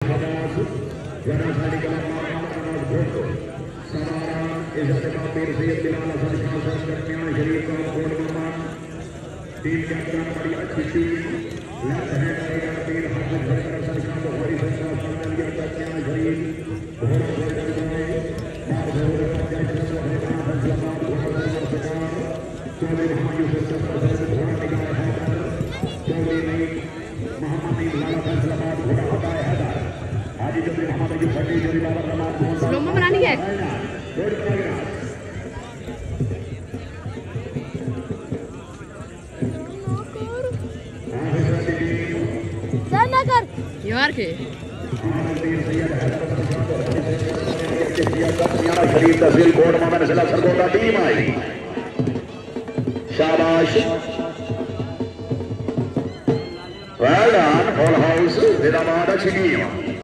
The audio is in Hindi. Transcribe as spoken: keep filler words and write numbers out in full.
Hadas, Jana Sadi Kalam Muhammad Bhotto, Samara Izzat Kabir Sayyid Bilal Hasan Shah Sarkar Sharif Kaum Kod Muhammad, Team Captain बड़ी अच्छी टीम, लेफ्ट हैंड आएगा पीर हाफिज भरकर हासन खान बुखारी से सामने लिया कैप्टन शरीफ, बहुत बहुत धन्यवाद, मां भगवान का जय जय भगवान फजलमान भगवान सरकार, चौबे भाई से सब भगवान निगाह है, चौबे नहीं मोहम्मद इब्राहिम फजलमान घोड़ा होता है हैदर, आज जब मोहम्मद की फटी जोड़ी बाबा रमान स्लोमो बनानी है यार के शरीफ तहसील कोट मोहम्मद जिला सरगोदा टीम आई शाबाश वेल डन ऑल हाउस जिंदाबाद अच्छी टीम